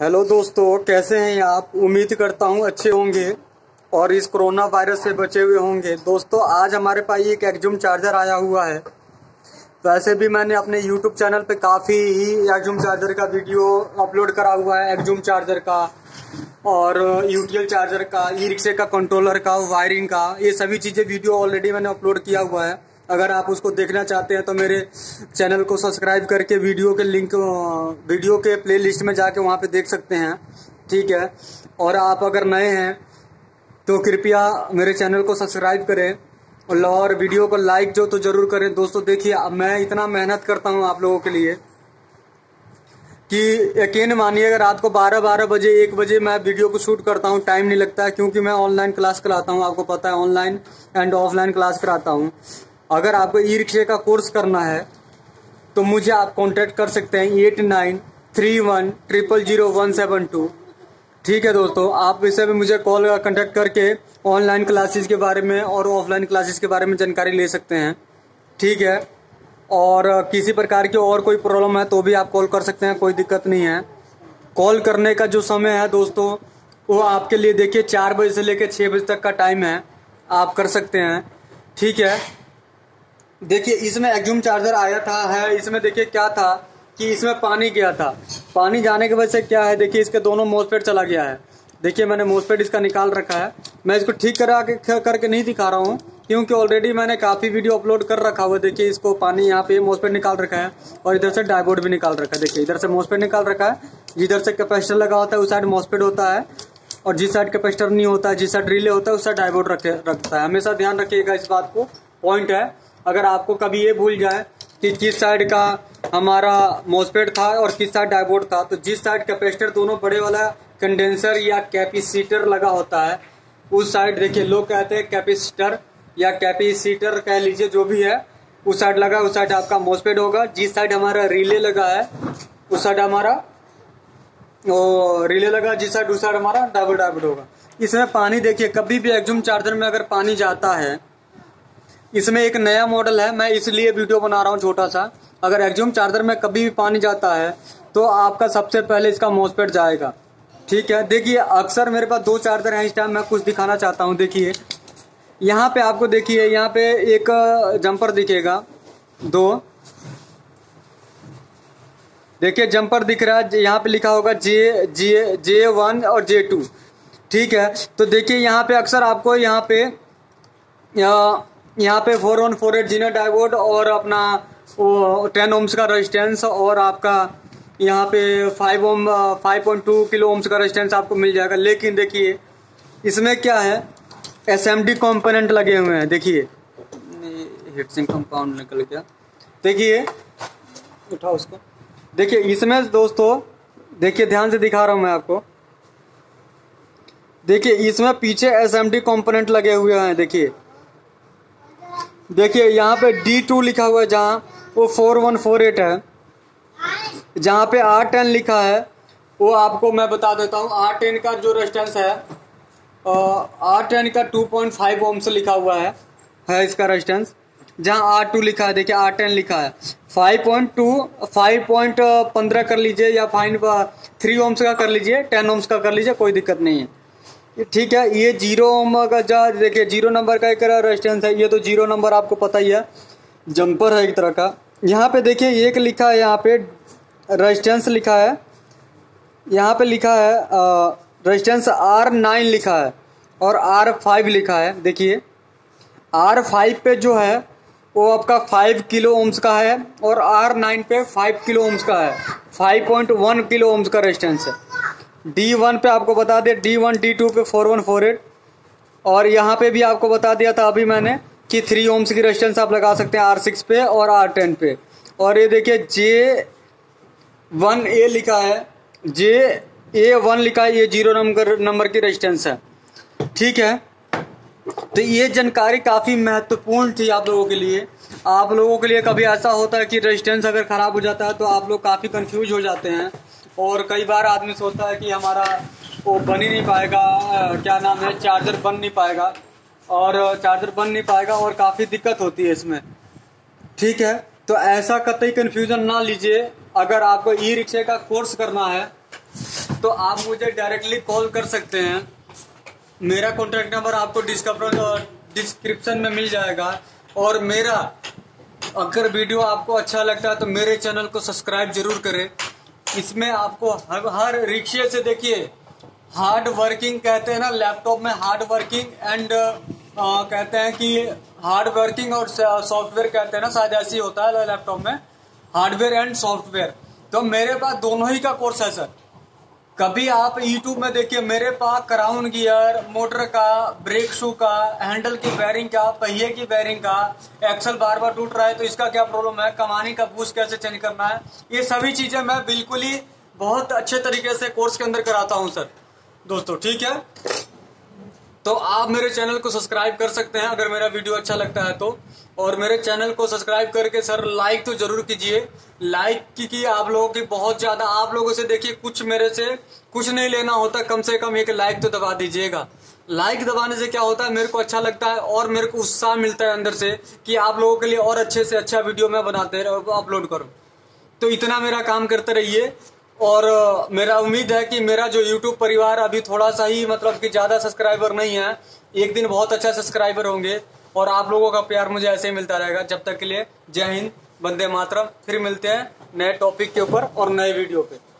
Hello दोस्तों, कैसे हैं आप। उम्मीद करता हूं अच्छे होंगे और इस कोरोना वायरस से बचे हुए होंगे। दोस्तों, आज हमारे पास एक एक्जूम चार्जर आया हुआ है। वैसे भी मैंने अपने यूट्यूब चैनल पे काफ़ी ही एक्जूम चार्जर का वीडियो अपलोड करा हुआ है। एक्जूम चार्जर का और यूटीएल चार्जर का, ई रिक्शे का कंट्रोलर का, वायरिंग का, ये सभी चीज़ें वीडियो ऑलरेडी मैंने अपलोड किया हुआ है। अगर आप उसको देखना चाहते हैं तो मेरे चैनल को सब्सक्राइब करके वीडियो के लिंक, वीडियो के प्लेलिस्ट में जाके वहाँ पे देख सकते हैं। ठीक है। और आप अगर नए हैं तो कृपया मेरे चैनल को सब्सक्राइब करें और वीडियो को लाइक जो तो जरूर करें। दोस्तों देखिए, मैं इतना मेहनत करता हूँ आप लोगों के लिए कि यकीन मानिए, रात को 12 बजे 1 बजे मैं वीडियो को शूट करता हूँ। टाइम नहीं लगता है क्योंकि मैं ऑनलाइन क्लास कराता हूँ। आपको पता है, ऑनलाइन एंड ऑफलाइन क्लास कराता हूँ। अगर आपको ई रिक्शे का कोर्स करना है तो मुझे आप कांटेक्ट कर सकते हैं 8931000172। ठीक है दोस्तों, आप इससे भी मुझे कॉल कांटेक्ट करके ऑनलाइन क्लासेस के बारे में और ऑफलाइन क्लासेस के बारे में जानकारी ले सकते हैं। ठीक है। और किसी प्रकार की और कोई प्रॉब्लम है तो भी आप कॉल कर सकते हैं, कोई दिक्कत नहीं है। कॉल करने का जो समय है दोस्तों, वो आपके लिए देखिए 4 बजे से लेकर 6 बजे तक का टाइम है, आप कर सकते हैं। ठीक है। देखिए, इसमें एक्जूम चार्जर आया था है, इसमें देखिए क्या था कि इसमें पानी गया था। पानी जाने की वजह से क्या है, देखिए इसके दोनों मोसपेट चला गया है। देखिए मैंने मोसपेट इसका निकाल रखा है। मैं इसको ठीक करके नहीं दिखा रहा हूँ क्योंकि ऑलरेडी मैंने काफ़ी वीडियो अपलोड कर रखा हुआ है। देखिए इसको पानी यहाँ पे मोसपेट निकाल रखा है और इधर से डायबोर्ड भी निकाल रखा है। देखिए इधर से मोसपेट निकाल रखा है, जिधर से कैपेसिटर लगा होता है उस साइड मोसपेट होता है और जिस साइड कैपेसिटर नहीं होता है, जिस साइड रिले होता है उस साइड डायबोर्ड रखता है। हमेशा ध्यान रखिएगा इस बात को, पॉइंट है। अगर आपको कभी ये भूल जाए कि किस साइड का हमारा मोसपेट था और किस साइड डायबोर्ड था, तो जिस साइड कैपेसिटर दोनों बड़े वाला कंडेंसर या कैपेसिटर लगा होता है उस साइड, देखिए लोग कहते हैं कैपेसिटर या कैपेसिटर कह लीजिए, जो भी है उस साइड लगा, उस साइड आपका मोसपेट होगा। जिस साइड हमारा रिले लगा है उस साइड हमारा रिले लगा, जिस साइड उस साइड हमारा डायबोर्ड होगा। इसमें पानी देखिए, कभी भी एक्जूम चार्जर में अगर पानी जाता है, इसमें एक नया मॉडल है, मैं इसलिए वीडियो बना रहा हूँ छोटा सा। अगर एक्जूम चार्जर में कभी भी पानी जाता है तो आपका सबसे पहले इसका मोसपेट जाएगा। ठीक है। देखिए अक्सर मेरे पास 2 चार्जर हैं इस टाइम, मैं कुछ दिखाना चाहता हूँ। देखिए यहाँ पे आपको, देखिए यहाँ पे एक जंपर दिखेगा, 2 देखिए जंपर दिख रहा है। यहाँ पे लिखा होगा J1 और J2। ठीक है। तो देखिए यहाँ पे अक्सर आपको यहाँ पे 4148 जीनो डायोड और अपना वो 10 ओम्स का रेजिस्टेंस और आपका यहाँ पे 5.2 किलो ओम्स का रेजिस्टेंस आपको मिल जाएगा। लेकिन देखिए इसमें क्या है, SMD कंपोनेंट लगे हुए हैं। देखिए हीटसिंक कंपाउंड निकल गया, देखिए उठाओ उसको। देखिए इसमें दोस्तों, देखिए ध्यान से दिखा रहा हूँ मैं आपको। देखिए इसमें पीछे SMD कंपोनेंट लगे हुए हैं। देखिए यहाँ पे D2 लिखा हुआ है, जहाँ वो 4148 है। जहाँ पे R10 लिखा है वो आपको मैं बता देता हूँ। R10 का जो रेजिस्टेंस है, R10 का 2.5 ओम्स लिखा हुआ है इसका रेजिस्टेंस। जहाँ R2 लिखा है, देखिए R10 लिखा है 5.15 कर लीजिए या 3 ओम्स का कर लीजिए, 10 ओम्स का कर लीजिए, कोई दिक्कत नहीं है। ठीक है। ये 0 ओम का जो देखिए 0 नंबर का एक रेजिस्टेंस है। ये तो 0 नंबर आपको पता ही है, जंपर है एक तरह का। यहाँ पे देखिए एक लिखा है, यहाँ पे रेजिस्टेंस लिखा है, यहाँ पे लिखा है रेजिस्टेंस R9 लिखा है और R5 लिखा है। देखिए R5 पे जो है वो आपका 5 किलो ओम्स का है और R9 पे 5 किलो ओम्स का है, 5.1 किलो ओम्स का रेजिस्टेंस है। D1 पे आपको बता दें, D1 D2 पे 4148 और यहाँ पे भी आपको बता दिया था अभी मैंने कि 3 ओम्स की रेजिस्टेंस आप लगा सकते हैं R6 पे और R10 पे। और ये देखिए J1A लिखा है, JA1 लिखा है, ये 0 नंबर की रेजिस्टेंस है। ठीक है। तो ये जानकारी काफ़ी महत्वपूर्ण थी आप लोगों के लिए। आप लोगों के लिए कभी ऐसा होता है कि रेजिस्टेंस अगर ख़राब हो जाता है तो आप लोग काफ़ी कंफ्यूज हो जाते हैं और कई बार आदमी सोचता है कि हमारा वो बन ही नहीं पाएगा, क्या नाम है, चार्जर बन नहीं पाएगा और काफ़ी दिक्कत होती है इसमें। ठीक है। तो ऐसा कतई कंफ्यूजन ना लीजिए। अगर आपको ई रिक्शे का कोर्स करना है तो आप मुझे डायरेक्टली कॉल कर सकते हैं। मेरा कॉन्टैक्ट नंबर आपको डिस्क्रिप्शन में मिल जाएगा। और मेरा अगर वीडियो आपको अच्छा लगता है तो मेरे चैनल को सब्सक्राइब जरूर करें। इसमें आपको हर रिक्शे से देखिए, हार्ड वर्किंग कहते हैं ना, लैपटॉप में हार्ड वर्किंग एंड कहते हैं कि हार्ड वर्किंग और सॉफ्टवेयर कहते हैं ना, शायद ऐसे ही होता है लैपटॉप में, हार्डवेयर एंड सॉफ्टवेयर। तो मेरे पास दोनों ही का कोर्स है सर। कभी आप यूट्यूब में देखिए, मेरे पास क्राउन गियर, मोटर का, ब्रेक शू का, हैंडल की बेयरिंग का, पहिए की बेयरिंग का, एक्सल बार बार टूट रहा है तो इसका क्या प्रॉब्लम है, कमानी का बूस्ट कैसे चेंज करना है, ये सभी चीजें मैं बिल्कुल ही बहुत अच्छे तरीके से कोर्स के अंदर कराता हूं सर दोस्तों। ठीक है, तो आप मेरे चैनल को सब्सक्राइब कर सकते हैं अगर मेरा वीडियो अच्छा लगता है तो। और मेरे चैनल को सब्सक्राइब करके सर लाइक तो जरूर कीजिए। लाइक की आप लोगों की बहुत ज्यादा, आप लोगों से देखिए कुछ मेरे से कुछ नहीं लेना होता, कम से कम एक लाइक तो दबा दीजिएगा। लाइक दबाने से क्या होता है, मेरे को अच्छा लगता है और मेरे को उत्साह मिलता है अंदर से कि आप लोगों के लिए और अच्छे से अच्छा वीडियो मैं बनाते अपलोड करूं। तो इतना मेरा काम करते रहिए। और मेरा उम्मीद है कि मेरा जो YouTube परिवार अभी थोड़ा सा ही मतलब कि ज्यादा सब्सक्राइबर नहीं है, एक दिन बहुत अच्छा सब्सक्राइबर होंगे और आप लोगों का प्यार मुझे ऐसे ही मिलता रहेगा। जब तक के लिए जय हिंद, वंदे मातरम। फिर मिलते हैं नए टॉपिक के ऊपर और नए वीडियो पे।